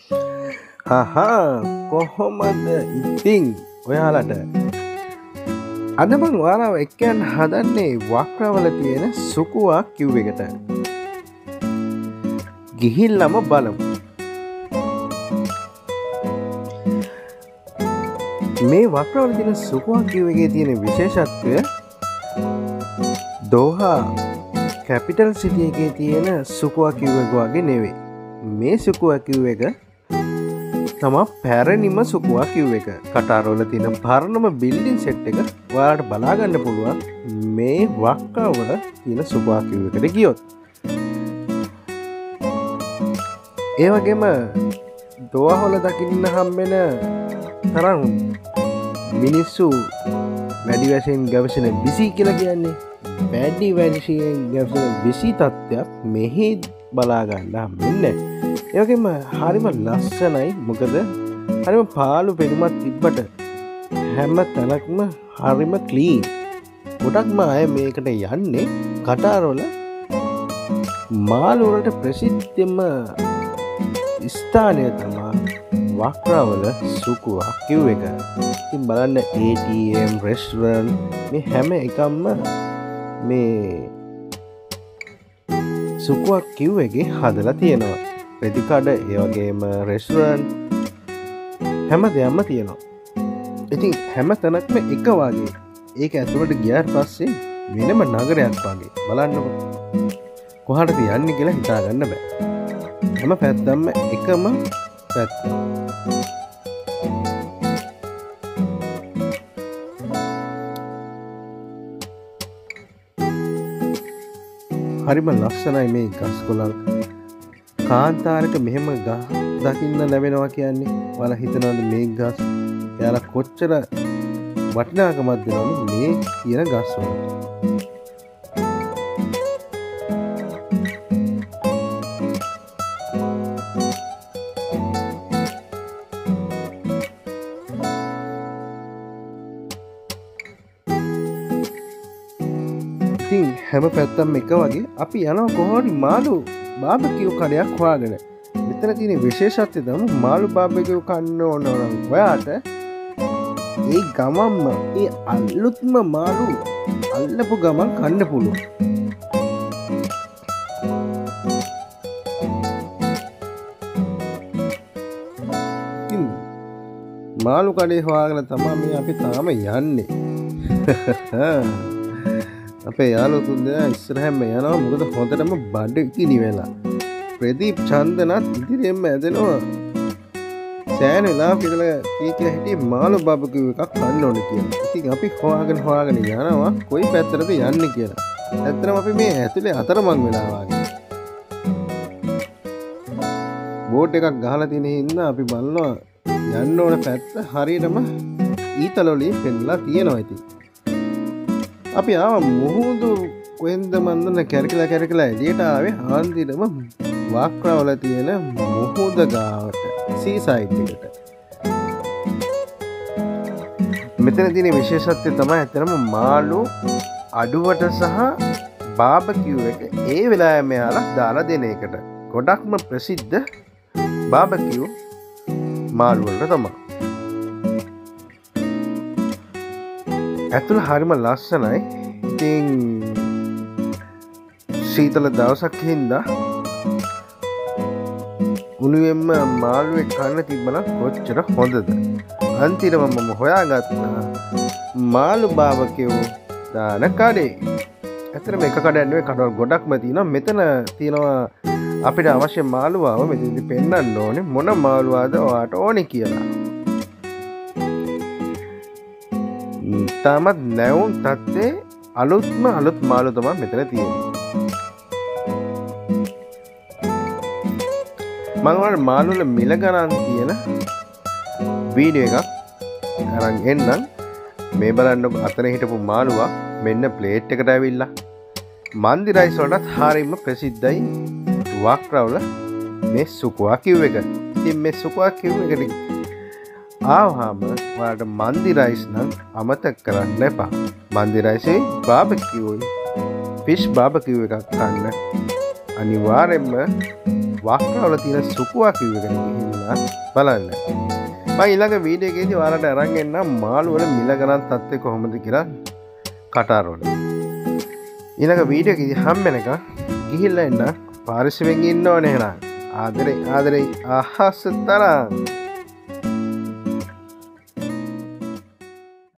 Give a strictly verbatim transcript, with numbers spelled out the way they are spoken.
හහා කොහොමද ඉතින් ඔයාලට අද මං ඔයාලව එක්කයන් හදන්නේ වක්‍රවල තියෙන සුකුවා කිව් එකට. ගිහිල්ලම බලමු. මේ වක්‍රවල තියෙන සුකුවා කිව් එකේ තියෙන විශේෂත්වය දෝහා කැපිටල් සිටි එකේ තියෙන සුකුවා කිව් එක වගේ නෙවෙයි. මේ සුකුවා කිව් එක තමා පැරණිම සුකුවා කිව් එක. කටාරවල තියෙන පරණම බිල්ඩින් සෙට් එක ඔයාලට බලාගන්න පුළුවන් මේ වක්‍රවල තියෙන සුකුවා කිව් එකට ගියොත්. ඒ වගේම දෝහාවල දකින්න හම්බෙන තරම් මිනිස්සු වැඩි වශයෙන් ගවේෂණ විසි කියලා කියන්නේ වැඩි වශයෙන් ගවේෂණ විසි තත්ත්වයක් මෙහි බලාගන්න හම්බෙන්නේ. ඒ වගේම හරිම ලස්සනයි. මොකද හරිම පාළු පෙනුමක් තිබ්බට හැම තැනක්ම හරිම ක්ලීන්. ගොඩක්ම අය මේකට යන්නේ කටාරවල මාළු වලට ප්‍රසිද්ධම ස්ථානය තමයි වක්‍රවල සුකුවා කිව් එක. ඉතින් බලන්න ඒ ටී එම් රෙස්ටුරන්ට් මේ හැම එකක්ම මේ සුකුවා කිව් එකේ හදලා තියෙනවා. රෙදිකඩ ඒ වගේම රෙස්ටුරන්ට් හැම දෙයක්ම තියෙනවා. ඉතින් හැම තැනක්ම එක වගේ. ඒක ඇතුළට ගියාට පස්සේ වෙනම නගරයක් වගේ. බලන්නකො කොහාටද යන්නේ කියලා හිතා ගන්න බෑ. හැම පැත්තම එකම පැත්ත. හරිම ලස්සනයි මේ ගස් කොළන්. කාන්තාරක මෙහෙම ගහ දකින්න ලැබෙනවා කියන්නේ ඔයාලා හිතනවද මේ ගස් එයාලා කොච්චර වටිනාකමක් දෙනවද මේ කියන ගස් වලට. ඉතින් හැම පැත්තම එක වගේ අපි යනවා කොහොමද මාළු බාබකියු කඩයක් හොයාගෙන. මෙතන තියෙන විශේෂත්වය තමයි මාළු බාබකියු කන්න ඕන නම් ඔයාට ඒ ගමම්ම ඒ අලුත්ම මාළු අල්ලපු ගමන් කන්න පුළුවන්. ඉතින් මාළු කඩේ හොයාගෙන තමයි මේ අපි තාම යන්නේ. අපේ යාළුවෝ තුන්දෙනා ඉස්සරහින්ම යනවා. මොකද හොඳටම බඩ කිනි වෙලා. ප්‍රදීප් චන්දනත් ඉදිරියෙන්ම ඇදෙනවා. සෑහෙන වෙලාවක ඉඳලා කී කිය හිටියේ මාළු බබකියු එකක් කන්න ඕනේ කියලා. ඉතින් අපි හොයාගෙන හොයාගෙන යනවා කොයි පැත්තටද යන්නේ කියලා. ඇත්තටම අපි මේ ඇතුලේ අතරමං වෙලා වගේ. බෝඩ් එකක් ගහලා තියෙන හින්දා අපි බලනවා යන්න ඕන පැත්ත හරියටම ඊතල වලින් පෙන්නලා තියෙනවා. ඉතින් අපි ආව මුහුදු කොහෙන්ද මන්දන කැරකිලා කැරකිලා එළියට ආවේ හන්දිරම වක්‍රවල තියෙන මුහුද ගාවට සී සයිඩ් එකට. මෙතන තියෙන විශේෂත්වය තමයි ඇත්තටම මාළු අඩුවට සහ බාබකියු එක ඒ වෙලාවෙම යාලා දාලා දෙන එකට. ගොඩක්ම ප්‍රසිද්ධ බාබකියු මාළු වලට තමයි. ඇතුළ හරිම ලස්සනයි. ඉතින් සීතල දවසක් හින්දා උණුවෙන්ම මාළුවෙක් කන්න තිබ්බනම් කොච්චර හොඳද. අන්තිමටම මම හොයාගත්තා මාළු බාබකියු දාන කඩේ. ඇත්තටම එක කඩයක් නෙවෙයි කඩවල් ගොඩක්ම තියෙනවා. මෙතන තියෙනවා අපිට අවශ්‍ය මාළුවාව මෙතනදි පෙන්වන්න ඕනේ මොන මාළුවාද ඔයාට ඕනේ කියලා. තාමත් නැවුම් තත්ත්වයේ අලුත්ම අලුත් මාළු තමයි මෙතන තියෙන්නේ. මම ඔයාලට මාළු වල මිල ගණන් තියෙන වීඩියෝ එකක් අරන් එන්නම්. මේ බලන්න අතන හිටපු මාළුවා මෙන්න ප්ලේට් එකට ඇවිල්ලා. මන්දි රයිස් වලටත් හරියම ප්‍රසිද්ධයි වක්‍රවල මේ සුකුවා කිව් එක. ඉතින් මේ සුකුවා කිව් එකට ආවහම ඔයාලට මන්දි රයිස් නම් අමතක කරන්න එපා. මන්දි රයිසේ බාබකියුයි ෆිෂ් බාබකියු එකක් ගන්න. අනිවාර්යෙන්ම වක්‍රවල තියෙන සුකුවා කිව් එකට ගිහිල්ලා තියෙනවා බලන්න. මම ඊළඟ වීඩියෝ එකේදී ඔයාලට අරන් එන්නම් මාළු වල මිල ගණන් තත්ත්වය කොහොමද කියලා කටාරවල. ඊළඟ වීඩියෝ එකේදී හම්බෙනක ගිහිල්ලා එන්න පාරිස්සමෙන් ඉන්න ඕනේ එහෙනම්. ආදරේ ආදරේ අහස තරම්